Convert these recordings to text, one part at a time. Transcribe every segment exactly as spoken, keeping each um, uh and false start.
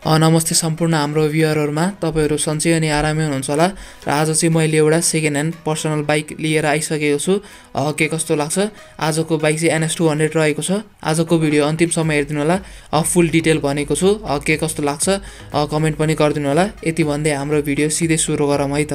नमस्ते सम्पूर्ण हाम्रो भ्युअरहरुमा तपाईहरु सन्चै अनि आरामै हुनुहुन्छ होला र आज चाहिँ मैले एउटा सेकेन्ड ह्यान्ड पर्सनल बाइक लिएर आइसकेको छु। के कस्तो लाग्छ आजको बाइक चाहिँ एन एस टू हन्ड्रेड रहेको छ। आजको भिडियो अन्तिमसम्म हेर्दिनु होला, फुल डिटेल भनेको छु। के कस्तो लाग्छ कमेन्ट पनि गरिदिनु होला। यति भन्दै हाम्रो भिडियो सिधै सुरु गरौँ है त।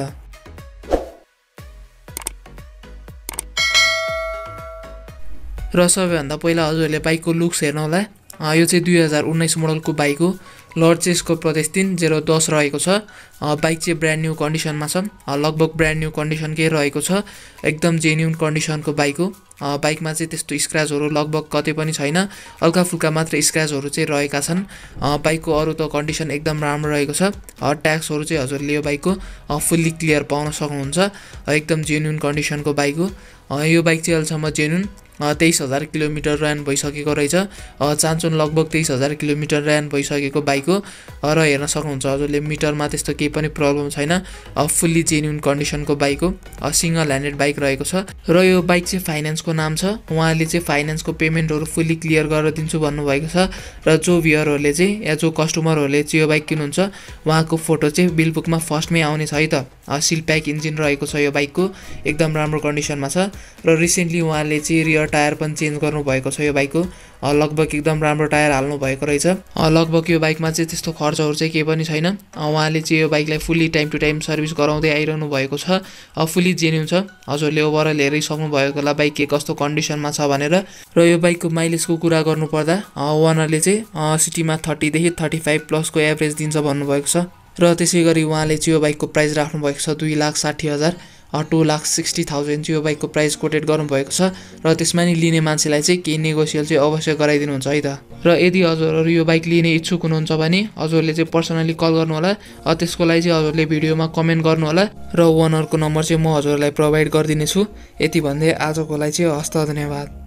र सबैभन्दा पहिला हजुरले बाइकको लुक्स हेर्नु होला। यो चाहिँ दुई हजार उन्नाइस मोडलको बाइक हो। लर्ड चेसको प्रदेश तीन जेरो दस रहेको छ। बाइक चाहिँ ब्रान्ड न्यू कन्डिसनमा छ, लगभग ब्रान्ड न्यू कन्डिसनकै रहेको छ। एकदम जेन्युन कन्डिसनको बाइक हो। बाइकमा चाहिँ त्यस्तो स्क्रैचहरु लगभग कतै पनि छैन, हल्का फुल्का मात्र स्क्रैचहरु चाहिँ रहेका छन्। बाइकको अरु त कन्डिसन एकदम राम्रो रहेको छ। ट्याक्सहरु चाहिँ हजुरले यो बाइकको फुल्ली क्लियर पाउन सक्नुहुन्छ। एकदम जेन्युन कन्डिसनको बाइक हो। यो बाइक चाहिँ अहिलेसम्म जेन्युन तेइस हजार किलोमिटर रन भइसकेको रहेछ। चान्चुन लगभग तेइस हजार किलोमिटर रन भइसकेको बाइक हो र हेर्न सक्नुहुन्छ हजुरले मिटरमा त्यस्तो केही पनि प्रब्लम छैन। फुल्ली जेन्युन कन्डिसनको बाइक हो। सिंगल ह्यान्डेड बाइक रहेको छ र यो बाइक चाहिँ फाइनेन्सको नाम छ। उहाँले चाहिँ फाइनेन्सको पेमेन्टहरु फुल्ली क्लियर गरेर दिन्छु भन्नुभएको छ। र जो भ्युअरहरुले चाहिँ या जो कस्टमरहरुले चाहिँ यो बाइक किन्नुहुन्छ उहाँको फोटो चाहिँ बिल बुकमा फर्स्टमै आउने छ है त। सिल प्याक इन्जिन रहेको छ यो बाइकको, एकदम राम्रो कन्डिसनमा छ। र रिसेन्टली उहाँले चाहिँ रियर टायर पनि चेन्ज गर्नु भएको छ यो बाइकको। लगभग एकदम राम्रो टायर हाल्नु भएको रहेछ। लगभग यो बाइकमा चाहिँ त्यस्तो खर्चहरु चाहिँ केही पनि छैन। उहाँले चाहिँ यो बाइकलाई fully time to time service गराउँदै आइरहनु भएको छ। फुल्ली जेन्युन छ। हजुरले ओभरअल हेरिसक्नु भएको होला बाइक के कस्तो कन्डिसनमा छ भनेर। र यो बाइकको माइलेजको कुरा गर्नुपर्दा ओनरले चाहिँ सिटीमा थर्टी देखि थर्टी फाइभ प्लसको एभरेज दिन्छ भन्नुभएको छ। र त्यसैगरी उहाँले चाहिँ यो बाइकको प्राइस राख्नु भएको छ दुई लाख साठी हजार टू लाख सिक्सटी थाउजन्ड चाहिँ यो बाइकको प्राइस कोटेड गर्नुभएको छ। र त्यसमा नि लिने मान्छेलाई चाहिँ केही नेगोसियल चाहिँ अवश्य गराइदिनुहुन्छ है त। र यदि हजुरहरू यो बाइक लिने इच्छुक हुनुहुन्छ भने हजुरले चाहिँ पर्सनली कल गर्नु होला। त्यसको लागि चाहिँ हजुरले भिडियोमा कमेन्ट गर्नु होला र ओनरको नम्बर चाहिँ म हजुरलाई प्रोभाइड गरिदिनेछु। यति भन्दै आजको लागि चाहिँ हस्त धन्यवाद।